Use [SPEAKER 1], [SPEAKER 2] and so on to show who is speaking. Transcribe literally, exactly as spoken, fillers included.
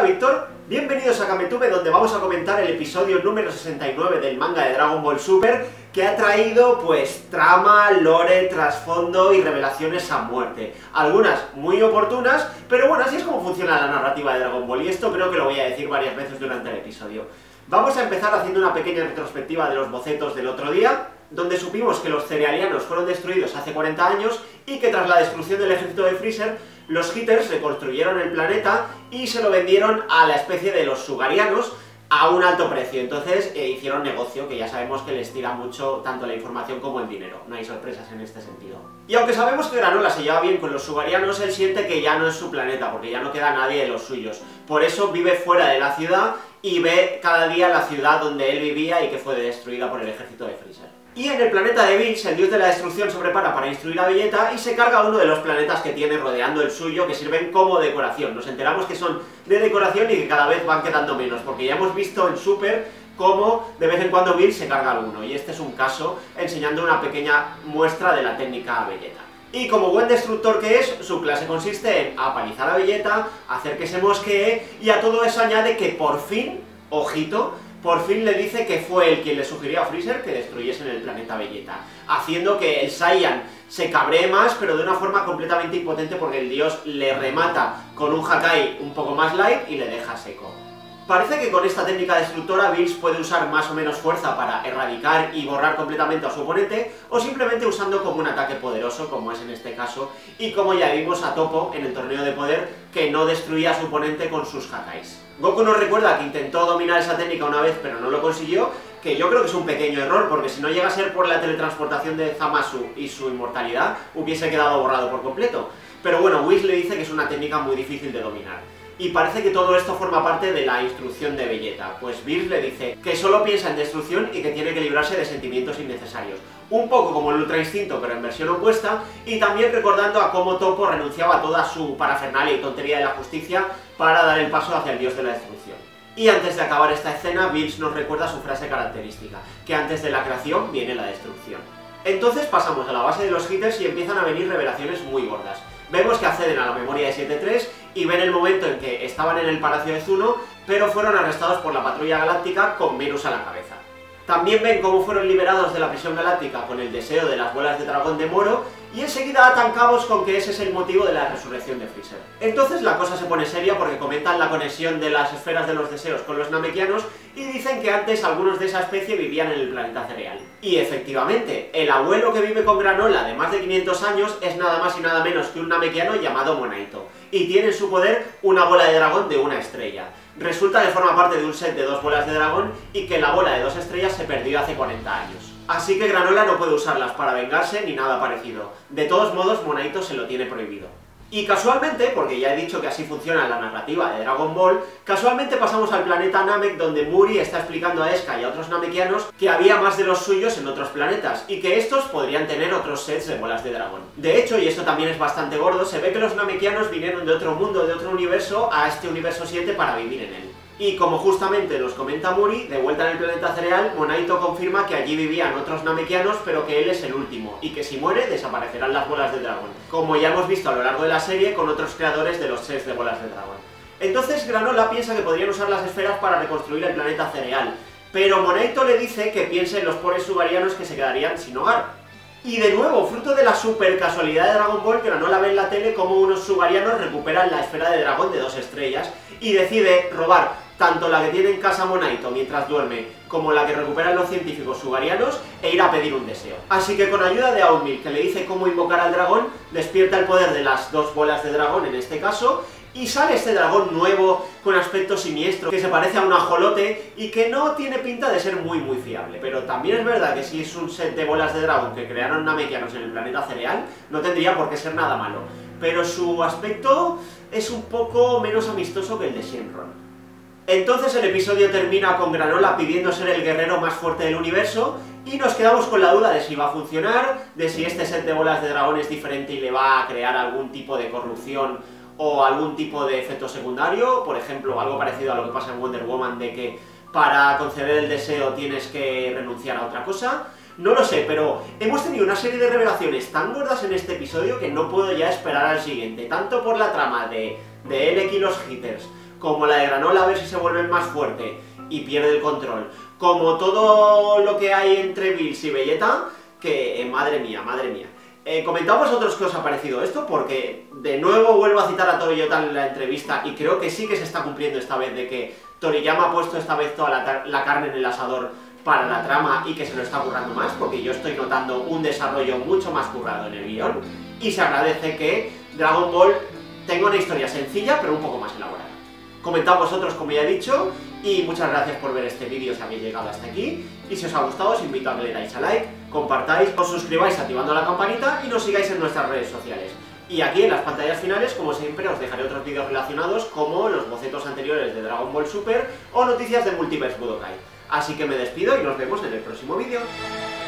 [SPEAKER 1] Víctor, bienvenidos a Kametube, donde vamos a comentar el episodio número sesenta y nueve del manga de Dragon Ball Super, que ha traído, pues, trama, lore, trasfondo y revelaciones a muerte. Algunas muy oportunas, pero bueno, así es como funciona la narrativa de Dragon Ball, y esto creo que lo voy a decir varias veces durante el episodio. Vamos a empezar haciendo una pequeña retrospectiva de los bocetos del otro día, donde supimos que los cerealianos fueron destruidos hace cuarenta años y que tras la destrucción del ejército de Freezer, los Hitters reconstruyeron el planeta y se lo vendieron a la especie de los Sugarianos a un alto precio. Entonces eh, hicieron negocio, que ya sabemos que les tira mucho tanto la información como el dinero, no hay sorpresas en este sentido. Y aunque sabemos que Granola se lleva bien con los Sugarianos, él siente que ya no es su planeta, porque ya no queda nadie de los suyos. Por eso vive fuera de la ciudad y ve cada día la ciudad donde él vivía y que fue destruida por el ejército de Freezer. Y en el planeta de Bills, el dios de la destrucción se prepara para instruir a Vegeta y se carga uno de los planetas que tiene rodeando el suyo, que sirven como decoración. Nos enteramos que son de decoración y que cada vez van quedando menos, porque ya hemos visto en Super cómo de vez en cuando Bills se carga alguno, y este es un caso enseñando una pequeña muestra de la técnica a Vegeta. Y como buen destructor que es, su clase consiste en apalizar a Vegeta, hacer que se mosquee, y a todo eso añade que por fin, ojito, por fin le dice que fue él quien le sugirió a Freezer que destruyesen el planeta Vegeta, haciendo que el Saiyan se cabree más, pero de una forma completamente impotente, porque el dios le remata con un Hakai un poco más light y le deja seco. Parece que con esta técnica destructora Bills puede usar más o menos fuerza para erradicar y borrar completamente a su oponente, o simplemente usando como un ataque poderoso, como es en este caso, y como ya vimos a Toppo en el torneo de poder, que no destruía a su oponente con sus Hakais. Goku nos recuerda que intentó dominar esa técnica una vez, pero no lo consiguió, que yo creo que es un pequeño error, porque si no llega a ser por la teletransportación de Zamasu y su inmortalidad, hubiese quedado borrado por completo. Pero bueno, Whis le dice que es una técnica muy difícil de dominar. Y parece que todo esto forma parte de la instrucción de Vegeta, pues Bills le dice que solo piensa en destrucción y que tiene que librarse de sentimientos innecesarios. Un poco como el Ultra Instinto, pero en versión opuesta, y también recordando a cómo Toppo renunciaba a toda su parafernalia y tontería de la justicia para dar el paso hacia el dios de la destrucción. Y antes de acabar esta escena, Bills nos recuerda su frase característica, que antes de la creación viene la destrucción. Entonces pasamos a la base de los Hitters y empiezan a venir revelaciones muy gordas. Vemos que acceden a la memoria de siete tres y ven el momento en que estaban en el Palacio de Zuno, pero fueron arrestados por la Patrulla Galáctica con Venus a la cabeza. También ven cómo fueron liberados de la prisión galáctica con el deseo de las bolas de dragón de Moro, y enseguida atan cabos con que ese es el motivo de la resurrección de Freezer. Entonces la cosa se pone seria porque comentan la conexión de las esferas de los deseos con los namekianos y dicen que antes algunos de esa especie vivían en el planeta cereal. Y efectivamente, el abuelo que vive con Granola de más de quinientos años es nada más y nada menos que un namekiano llamado Monaito, y tiene en su poder una bola de dragón de una estrella. Resulta que forma parte de un set de dos bolas de dragón y que la bola de dos estrellas se perdió hace cuarenta años. Así que Granola no puede usarlas para vengarse ni nada parecido. De todos modos, Monaito se lo tiene prohibido. Y casualmente, porque ya he dicho que así funciona la narrativa de Dragon Ball, casualmente pasamos al planeta Namek, donde Muri está explicando a Eska y a otros namekianos que había más de los suyos en otros planetas, y que estos podrían tener otros sets de bolas de dragón. De hecho, y esto también es bastante gordo, se ve que los namekianos vinieron de otro mundo, de otro universo, a este universo siete para vivir en él. Y como justamente nos comenta Muri, de vuelta en el planeta cereal, Monaito confirma que allí vivían otros namekianos, pero que él es el último, y que si muere desaparecerán las bolas de dragón, como ya hemos visto a lo largo de la serie con otros creadores de los sets de bolas de dragón. Entonces Granola piensa que podrían usar las esferas para reconstruir el planeta cereal, pero Monaito le dice que piense en los pobres sugarianos que se quedarían sin hogar. Y de nuevo, fruto de la super casualidad de Dragon Ball, Granola ve en la tele como unos sugarianos recuperan la esfera de dragón de dos estrellas y decide robar tanto la que tiene en casa Monaito mientras duerme, como la que recuperan los científicos sugarianos, e ir a pedir un deseo. Así que con ayuda de Aumil, que le dice cómo invocar al dragón, despierta el poder de las dos bolas de dragón en este caso, y sale este dragón nuevo, con aspecto siniestro, que se parece a un ajolote, y que no tiene pinta de ser muy muy fiable. Pero también es verdad que si es un set de bolas de dragón que crearon namekianos en el planeta cereal, no tendría por qué ser nada malo. Pero su aspecto es un poco menos amistoso que el de Shenron. Entonces el episodio termina con Granola pidiendo ser el guerrero más fuerte del universo, y nos quedamos con la duda de si va a funcionar, de si este set de bolas de dragón es diferente y le va a crear algún tipo de corrupción o algún tipo de efecto secundario, por ejemplo, algo parecido a lo que pasa en Wonder Woman, de que para conceder el deseo tienes que renunciar a otra cosa. No lo sé, pero hemos tenido una serie de revelaciones tan gordas en este episodio que no puedo ya esperar al siguiente, tanto por la trama de, de Elec y los Hitters, como la de Granola a ver si se vuelve más fuerte y pierde el control, como todo lo que hay entre Bills y Vegeta, que eh, madre mía, madre mía. Eh, comentad vosotros qué os ha parecido esto, porque de nuevo vuelvo a citar a Toriyama en la entrevista, y creo que sí que se está cumpliendo esta vez, de que Toriyama ha puesto esta vez toda la, la carne en el asador para la trama y que se lo está currando más, porque yo estoy notando un desarrollo mucho más currado en el guión, y se agradece que Dragon Ball tenga una historia sencilla, pero un poco más elaborada. Comentad vosotros, como ya he dicho, y muchas gracias por ver este vídeo si habéis llegado hasta aquí, y si os ha gustado os invito a que le dais a like, compartáis, os suscribáis activando la campanita y nos sigáis en nuestras redes sociales. Y aquí en las pantallas finales, como siempre, os dejaré otros vídeos relacionados como los bocetos anteriores de Dragon Ball Super o noticias de Multiverse Budokai. Así que me despido y nos vemos en el próximo vídeo.